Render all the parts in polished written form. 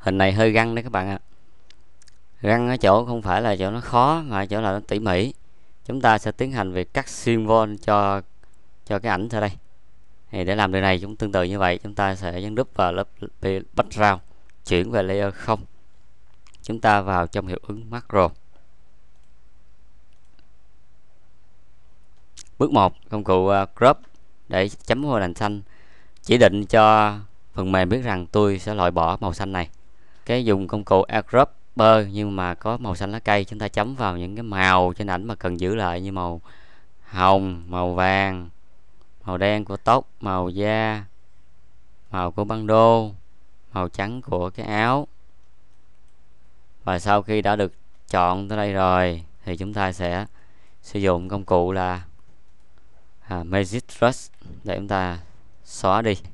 Hình này hơi găng đấy các bạn ạ. Găng ở chỗ không phải là chỗ nó khó mà ở chỗ là nó tỉ mỉ. Chúng ta sẽ tiến hành việc cắt xuyên voan cho cái ảnh ở đây. Thì để làm điều này chúng tương tự như vậy, chúng ta sẽ nhấn đúp vào lớp background, chuyển về layer 0. Chúng ta vào trong hiệu ứng macro. Bước 1, công cụ crop để chấm vào nền xanh, chỉ định cho phần mềm biết rằng tôi sẽ loại bỏ màu xanh này. Cái dùng công cụ airdropper nhưng mà có màu xanh lá cây, chúng ta chấm vào những cái màu trên ảnh mà cần giữ lại, như màu hồng, màu vàng, màu đen của tóc, màu da, màu của băng đô, màu trắng của cái áo. Và sau khi đã được chọn tới đây rồi thì chúng ta sẽ sử dụng công cụ là Magic Brush để chúng ta xóa đi.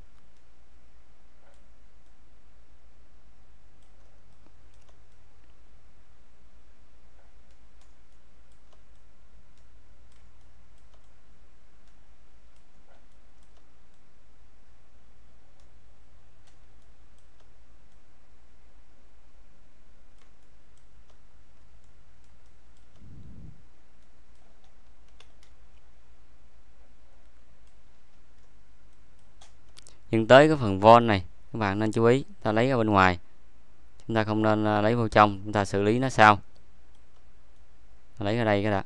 Nhưng tới cái phần von này các bạn nên chú ý, ta lấy ở bên ngoài, chúng ta không nên lấy vô trong, chúng ta xử lý nó sau. Ta lấy ở đây cái đã.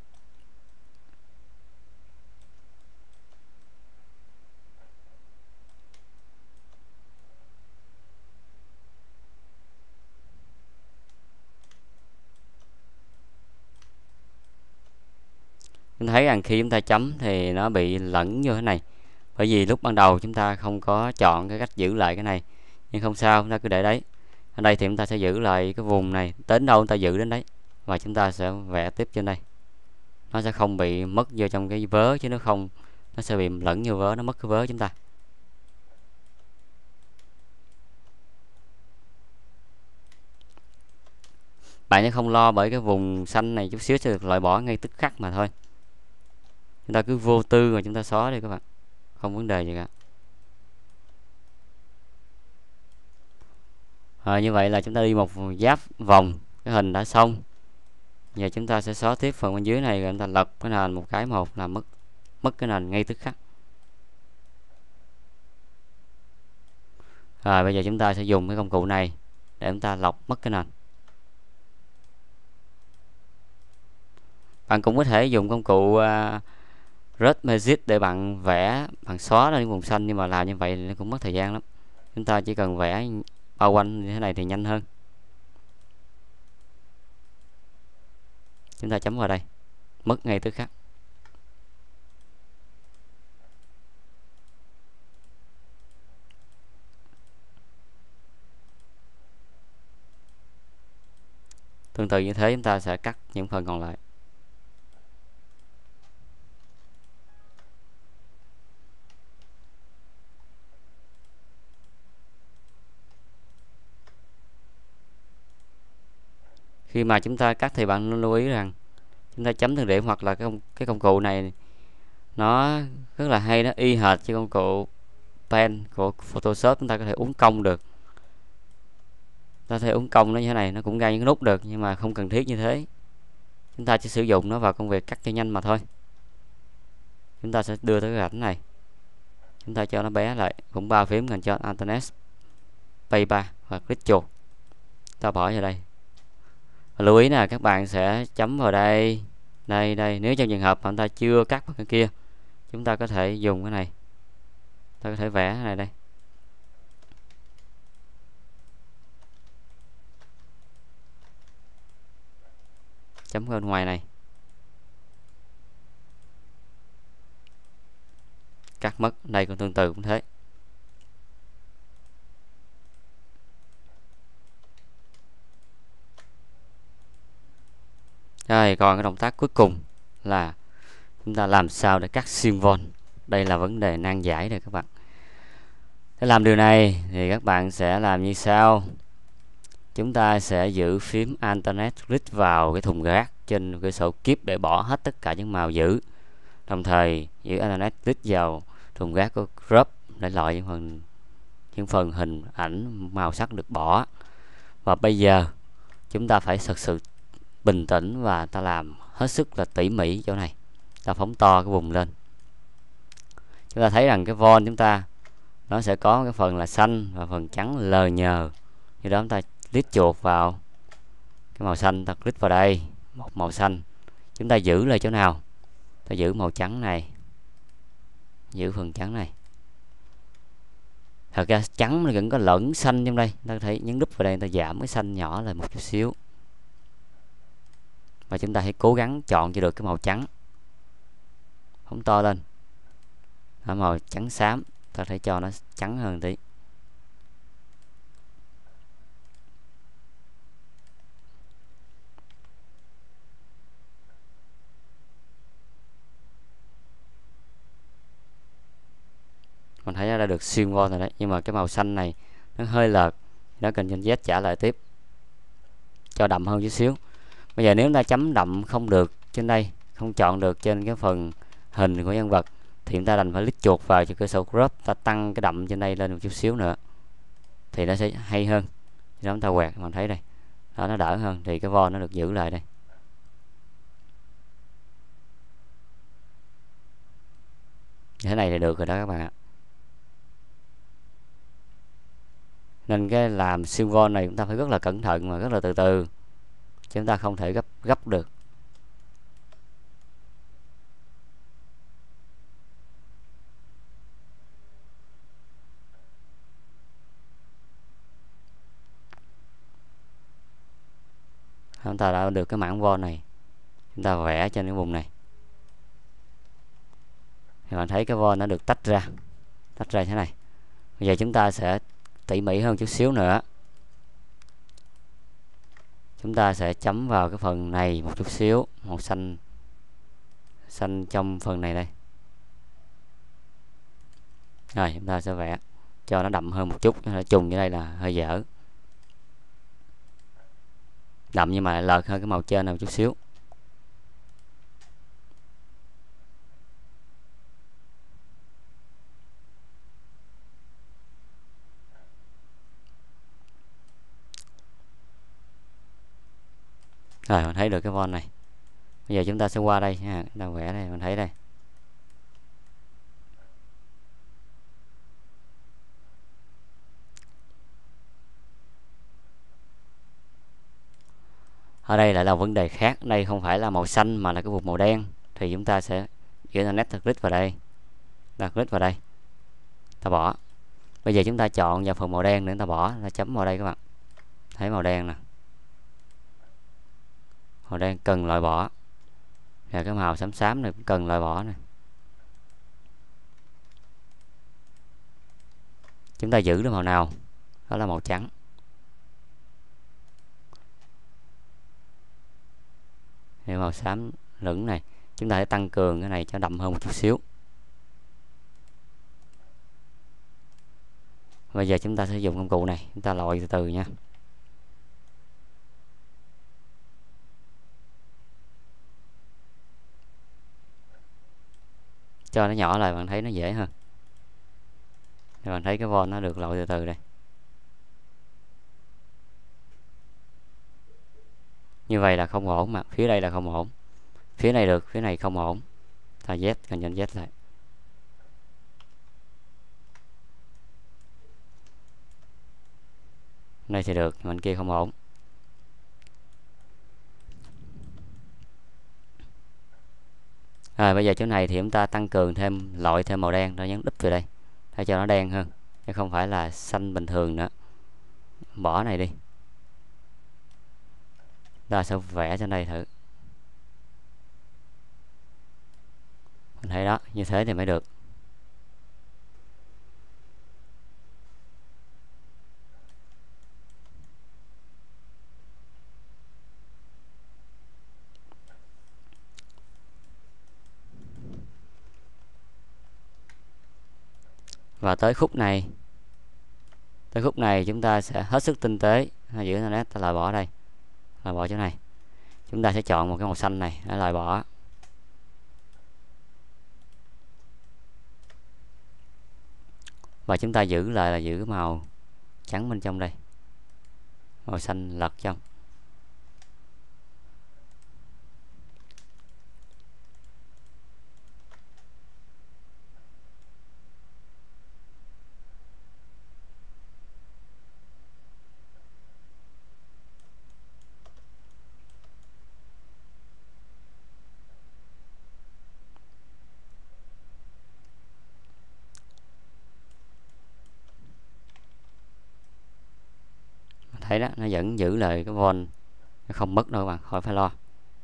Chúng thấy rằng khi chúng ta chấm thì nó bị lẫn như thế này, bởi vì lúc ban đầu chúng ta không có chọn cái cách giữ lại cái này. Nhưng không sao, chúng ta cứ để đấy. Ở đây thì chúng ta sẽ giữ lại cái vùng này, đến đâu chúng ta giữ đến đấy, và chúng ta sẽ vẽ tiếp trên đây. Nó sẽ không bị mất vô trong cái vớ, chứ nó không, nó sẽ bị lẫn như vớ, nó mất cái vớ chúng ta. Bạn sẽ không lo bởi cái vùng xanh này chút xíu sẽ được loại bỏ ngay tức khắc mà thôi. Chúng ta cứ vô tư rồi chúng ta xóa đi các bạn, không vấn đề gì cả. Như vậy là chúng ta đi một giáp vòng cái hình đã xong. Giờ chúng ta sẽ xóa tiếp phần bên dưới này, rồi chúng ta lật cái nền một cái một là mất cái nền ngay tức khắc. Rồi bây giờ chúng ta sẽ dùng cái công cụ này để chúng ta lọc mất cái nền. Bạn cũng có thể dùng công cụ Red Magic để bạn vẽ, bạn xóa ra những vùng xanh, nhưng mà làm như vậy thì nó cũng mất thời gian lắm. Chúng ta chỉ cần vẽ bao quanh như thế này thì nhanh hơn. Chúng ta chấm vào đây, mất ngay tức khắc. Tương tự như thế chúng ta sẽ cắt những phần còn lại. Khi mà chúng ta cắt thì bạn nên lưu ý rằng chúng ta chấm từng điểm, hoặc là cái công cụ này nó rất là hay, nó y hệt với công cụ pen của Photoshop. Chúng ta có thể uốn cong được, ta thể uốn cong nó như thế này, nó cũng gây những nút được, nhưng mà không cần thiết như thế. Chúng ta chỉ sử dụng nó vào công việc cắt cho nhanh mà thôi. Chúng ta sẽ đưa tới cái rãnh này, chúng ta cho nó bé lại, cũng 3 phím Ctrl Alt Spacebar và click chuột, ta bỏ vào đây. Và lưu ý là các bạn sẽ chấm vào đây, đây. Nếu trong trường hợp mà chúng ta chưa cắt vào cái kia, chúng ta có thể dùng cái này, ta có thể vẽ cái này đây. Chấm bên ngoài này, cắt mất. Đây cũng tương tự cũng thế. Rồi còn cái động tác cuối cùng là chúng ta làm sao để cắt xuyên von. Đây là vấn đề nan giải đây các bạn. Để làm điều này thì các bạn sẽ làm như sau. Chúng ta sẽ giữ phím Alternate click vào cái thùng rác trên cửa sổ Keep để bỏ hết tất cả những màu giữ. Đồng thời giữ Alternate click vào thùng rác của Crop để loại những phần hình ảnh màu sắc được bỏ. Và bây giờ chúng ta phải thực sự bình tĩnh và ta làm hết sức là tỉ mỉ chỗ này. Ta phóng to cái vùng lên. Chúng ta thấy rằng cái font chúng ta nó sẽ có cái phần là xanh và phần trắng lờ nhờ. Như đó chúng ta click chuột vào cái màu xanh, ta click vào đây một màu xanh. Chúng ta giữ lại chỗ nào? Ta giữ màu trắng này, giữ phần trắng này. Thật ra trắng nó vẫn có lẫn xanh trong đây. Ta có thể nhấn đúp vào đây, ta giảm cái xanh nhỏ lại một chút xíu. Và chúng ta hãy cố gắng chọn cho được cái màu trắng. Phóng to lên. Đó, màu trắng xám, ta thể cho nó trắng hơn tí. Mình thấy nó đã được xuyên qua rồi đấy, nhưng mà cái màu xanh này nó hơi lợt, nó cần trên Z trả lại tiếp cho đậm hơn chút xíu. Bây giờ nếu ta chấm đậm không được trên đây, không chọn được trên cái phần hình của nhân vật, thì chúng ta đành phải click chuột vào cho cơ sở crop, ta tăng cái đậm trên đây lên một chút xíu nữa thì nó sẽ hay hơn. Đó, chúng ta quẹt mình thấy đây, đó, nó đỡ hơn thì cái vo nó được giữ lại đây. Thế này thì được rồi đó các bạn ạ. Nên cái làm siêu vo này chúng ta phải rất là cẩn thận và rất là từ từ, chúng ta không thể gấp được. Chúng ta đã được cái mảng vo này, chúng ta vẽ trên cái vùng này thì bạn thấy cái vo nó được tách ra thế này. Bây giờ chúng ta sẽ tỉ mỉ hơn chút xíu nữa. Chúng ta sẽ chấm vào cái phần này một chút xíu, màu xanh trong phần này đây. Rồi chúng ta sẽ vẽ cho nó đậm hơn một chút, trùng như đây là hơi dở. Đậm nhưng mà lại lợt hơn cái màu trên này một chút xíu. Rồi mình thấy được cái font này. Bây giờ chúng ta sẽ qua đây ha, đang vẽ đây, mình thấy đây. Ở đây lại là vấn đề khác, đây không phải là màu xanh mà là cái vùng màu đen, thì chúng ta sẽ giữ nét, ta click vào đây, ta click vào đây, ta bỏ. Bây giờ chúng ta chọn vào phần màu đen để ta bỏ, ta chấm vào đây các bạn. Thấy màu đen nè, màu đen cần loại bỏ, và cái màu xám xám này cũng cần loại bỏ nè. Chúng ta giữ được màu nào? Đó là màu trắng. Thì màu xám lửng này, chúng ta sẽ tăng cường cái này cho đậm hơn một chút xíu. Bây giờ chúng ta sẽ dùng công cụ này, chúng ta loại từ từ nha. Cho nó nhỏ lại, bạn thấy nó dễ hơn. Thì bạn thấy cái von nó được loại từ từ đây. Như vậy là không ổn, mà phía đây là không ổn. Phía này được, phía này không ổn. Ta Z, cần nhấn Z lại. Đây thì được, bên kia không ổn. Rồi bây giờ chỗ này thì chúng ta tăng cường thêm, loại thêm màu đen, ta nhấn đúp vào đây để cho nó đen hơn, chứ không phải là xanh bình thường nữa. Bỏ này đi, ta sẽ vẽ trên đây thử. Mình thấy đó, như thế thì mới được. Và tới khúc này chúng ta sẽ hết sức tinh tế, giữ nét, ta loại bỏ đây, loại bỏ chỗ này. Chúng ta sẽ chọn một cái màu xanh này để loại bỏ, và chúng ta giữ lại là giữ cái màu trắng bên trong đây, màu xanh lật trong. Thấy đó, nó vẫn giữ lại cái von, nó không mất đâu các bạn, khỏi phải lo.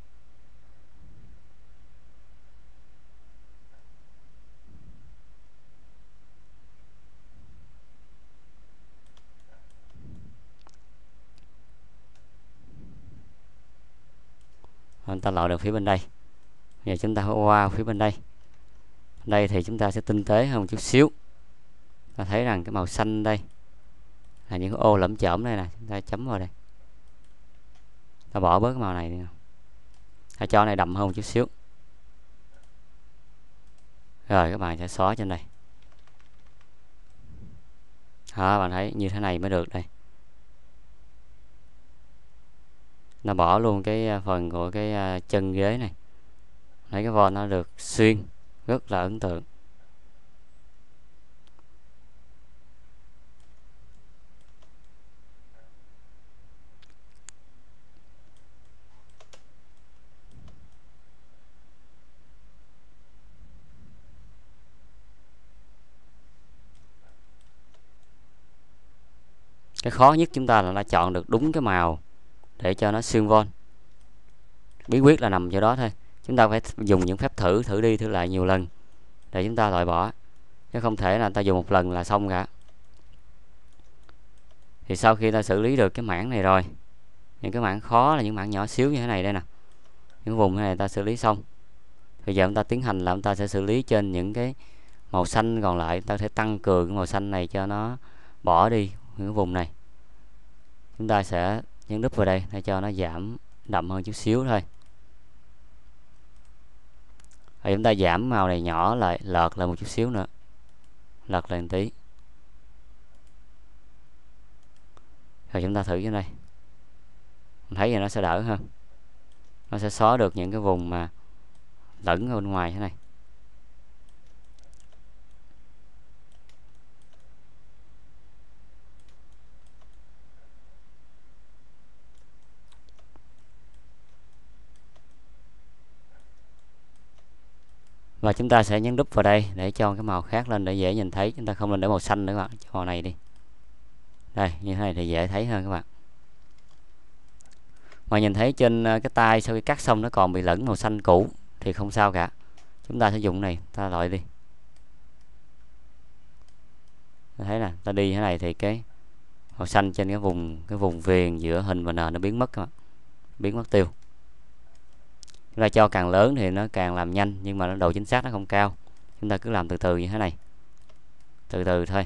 Chúng ta loại được phía bên đây. Giờ chúng ta qua phía bên đây. Đây thì chúng ta sẽ tinh tế hơn một chút xíu. Ta thấy rằng cái màu xanh đây là những ô lẫm chởm đây nè, chúng ta chấm vào đây. Ta bỏ bớt cái màu này đi nào. Ta cho này đậm hơn một chút xíu. Rồi các bạn sẽ xóa trên đây. Đó, bạn thấy như thế này mới được đây. Nó bỏ luôn cái phần của cái chân ghế này. Thấy cái von nó được xuyên, rất là ấn tượng. Cái khó nhất chúng ta là chọn được đúng cái màu để cho nó xuyên von. Bí quyết là nằm chỗ đó thôi. Chúng ta phải dùng những phép thử đi thử lại nhiều lần để chúng ta loại bỏ, chứ không thể là ta dùng một lần là xong cả. Thì sau khi ta xử lý được cái mảng này rồi, những cái mảng khó là những mảng nhỏ xíu như thế này đây nè, những vùng này ta xử lý xong. Bây giờ chúng ta tiến hành là chúng ta sẽ xử lý trên những cái màu xanh còn lại. Ta sẽ tăng cường cái màu xanh này cho nó bỏ đi những cái vùng này. Chúng ta sẽ nhấn đúp vào đây để cho nó giảm đậm hơn chút xíu thôi. Rồi chúng ta giảm màu này nhỏ lại, lợt lại một chút xíu nữa, lật lên tí. Rồi chúng ta thử trên đây, mình thấy là nó sẽ đỡ hơn. Nó sẽ xóa được những cái vùng mà lẫn ở bên ngoài thế này. Và chúng ta sẽ nhấn đúp vào đây để cho cái màu khác lên để dễ nhìn thấy. Chúng ta không nên để màu xanh nữa các bạn, cho màu này đi. Đây, như thế này thì dễ thấy hơn các bạn. Mà nhìn thấy trên cái tay sau khi cắt xong nó còn bị lẫn màu xanh cũ thì không sao cả. Chúng ta sẽ dùng này, ta loại đi. Ta thấy nè, ta đi như thế này thì cái màu xanh trên cái vùng viền giữa hình và nền nó biến mất các bạn. Biến mất tiêu. Chúng ta cho càng lớn thì nó càng làm nhanh, nhưng mà độ chính xác nó không cao. Chúng ta cứ làm từ từ như thế này, từ từ thôi.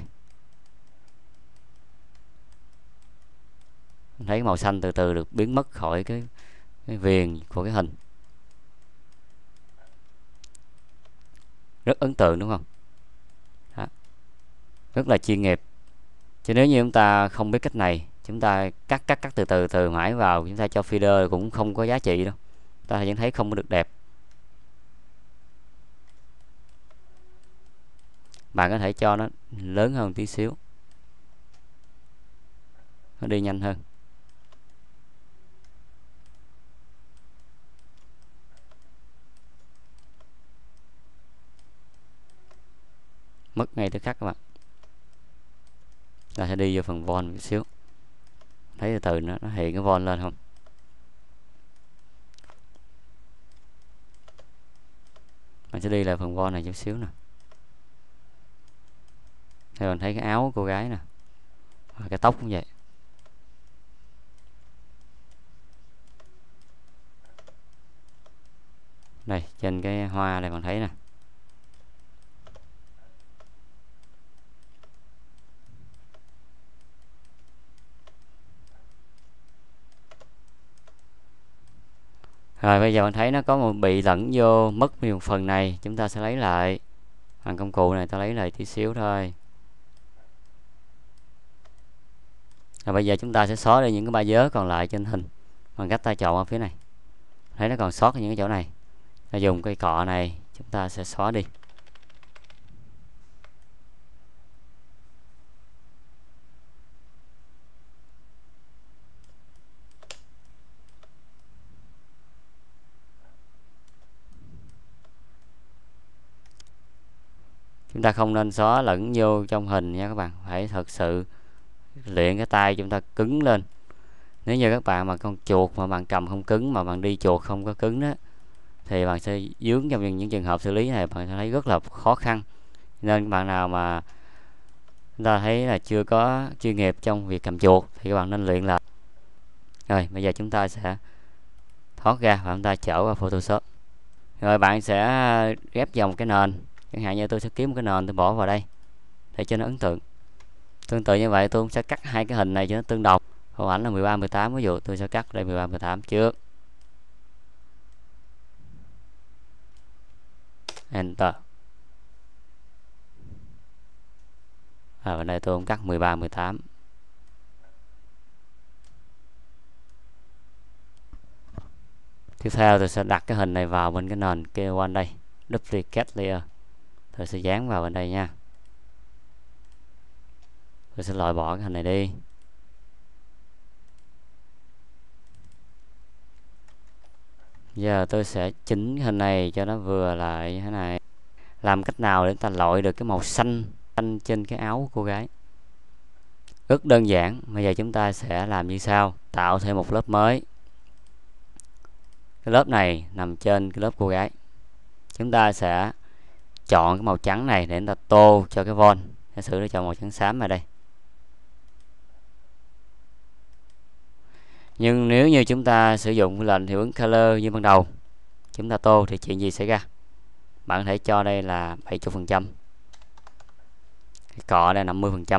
Thấy cái màu xanh từ từ được biến mất khỏi cái viền của cái hình. Rất ấn tượng đúng không? Đó. Rất là chuyên nghiệp. Chứ nếu như chúng ta không biết cách này, chúng ta cắt từ mãi vào, chúng ta cho feeder cũng không có giá trị đâu. Ta vẫn thấy không có được đẹp. Bạn có thể cho nó lớn hơn tí xíu, nó đi nhanh hơn. Mất ngay tức khắc các bạn. Ta sẽ đi vô phần von một xíu, thấy từ từ nó hiện cái von lên không. Mình sẽ đi lại phần von này chút xíu nè. Thì mình thấy cái áo cô gái nè, và cái tóc cũng vậy. Đây, trên cái hoa này bạn thấy nè. Rồi bây giờ bạn thấy nó có một bị lẫn vô, mất một phần này. Chúng ta sẽ lấy lại bằng công cụ này, ta lấy lại tí xíu thôi. Rồi bây giờ chúng ta sẽ xóa đi những cái ba vớ còn lại trên hình bằng cách ta chọn ở phía này. Thấy nó còn sót những cái chỗ này, ta dùng cây cọ này chúng ta sẽ xóa đi. Chúng ta không nên xóa lẫn vô trong hình nha các bạn, phải thật sự luyện cái tay chúng ta cứng lên. Nếu như các bạn mà con chuột mà bạn cầm không cứng, mà bạn đi chuột không có cứng đó, thì bạn sẽ dướng trong những trường hợp xử lý này, bạn sẽ thấy rất là khó khăn. Nên bạn nào mà chúng ta thấy là chưa có chuyên nghiệp trong việc cầm chuột thì các bạn nên luyện lại. Rồi bây giờ chúng ta sẽ thoát ra và chúng ta trở vào Photoshop. Rồi bạn sẽ ghép vào một cái nền, chẳng hạn như tôi sẽ kiếm một cái nền tôi bỏ vào đây để cho nó ấn tượng. Tương tự như vậy tôi cũng sẽ cắt hai cái hình này cho nó tương đồng. Mẫu ảnh là 13 18, ví dụ tôi sẽ cắt đây 13 18 trước. Enter. Và bên đây tôi cũng cắt 13 18. Tiếp theo tôi sẽ đặt cái hình này vào bên cái nền kia quanh đây, duplicate layer. Tôi sẽ dán vào bên đây nha. Tôi sẽ loại bỏ cái hình này đi. Giờ tôi sẽ chỉnh hình này cho nó vừa lại như thế này. Làm cách nào để ta loại được cái màu xanh trên cái áo cô gái? Rất đơn giản. Bây giờ chúng ta sẽ làm như sau: tạo thêm một lớp mới. Cái lớp này nằm trên cái lớp cô gái. Chúng ta sẽ chọn cái màu trắng này để chúng ta tô cho cái von. Giả sử tôi chọn màu trắng xám vào đây. Nhưng nếu như chúng ta sử dụng lệnh hiệu ứng color như ban đầu, chúng ta tô thì chuyện gì xảy ra? Bạn có thể cho đây là 70%, cái cọ đây 50%.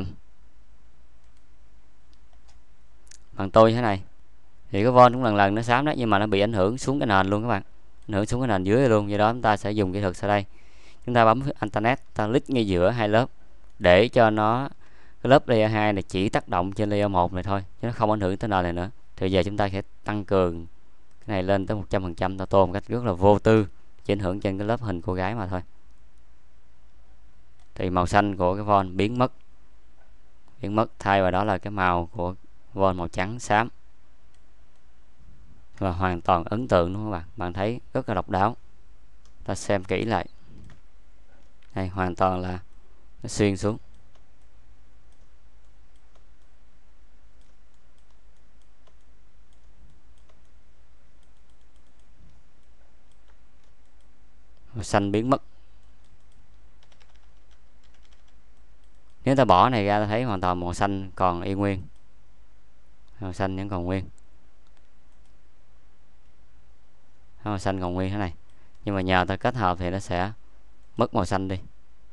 Bạn tô như thế này thì cái von cũng lần lần nó xám đó, nhưng mà nó bị ảnh hưởng xuống cái nền luôn các bạn, ảnh hưởng xuống cái nền dưới luôn. Do đó chúng ta sẽ dùng kỹ thuật sau đây. Chúng ta bấm Internet, ta click ngay giữa hai lớp để cho nó, cái lớp layer 2 này chỉ tác động trên layer 1 này thôi, chứ nó không ảnh hưởng tới nền này nữa. Thì giờ chúng ta sẽ tăng cường cái này lên tới 100%, ta tô một cách rất là vô tư, chỉ ảnh hưởng trên cái lớp hình cô gái mà thôi. Thì màu xanh của cái von biến mất, thay vào đó là cái màu của von màu trắng xám, và hoàn toàn ấn tượng đúng không các bạn? Bạn thấy rất là độc đáo. Ta xem kỹ lại đây, hoàn toàn là nó xuyên xuống. Màu xanh biến mất. Nếu ta bỏ này ra, ta thấy hoàn toàn màu xanh còn y nguyên, màu xanh vẫn còn nguyên, màu xanh còn nguyên thế này. Nhưng mà nhờ ta kết hợp thì nó sẽ mất màu xanh đi.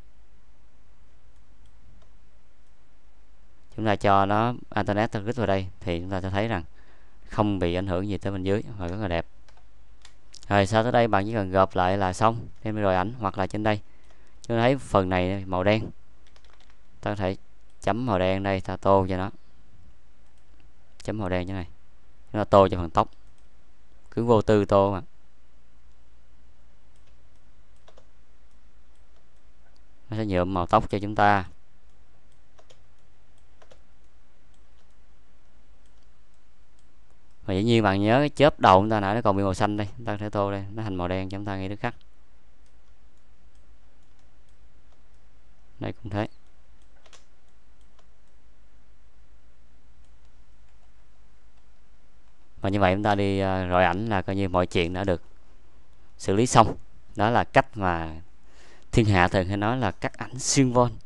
Chúng ta cho nó Internet ta click vào đây thì chúng ta sẽ thấy rằng không bị ảnh hưởng gì tới bên dưới và rất là đẹp. Rồi sau tới đây bạn chỉ cần gộp lại là xong thêm rồi ảnh, hoặc là trên đây chúng ta thấy phần này màu đen, ta có thể chấm màu đen đây, ta tô cho nó, chấm màu đen như này, chúng ta tô cho phần tóc, cứ vô tư tô mà. Nó sẽ nhuộm màu tóc cho chúng ta. Và dĩ nhiên bạn nhớ cái chớp đầu chúng ta nãy nó còn bị màu xanh đây, chúng ta có thể tô đây, nó thành màu đen cho chúng ta ngay tức khắc. Đây cũng thế. Và như vậy chúng ta đi rọi ảnh là coi như mọi chuyện đã được xử lý xong. Đó là cách mà thiên hạ thường hay nói là cắt ảnh xuyên von.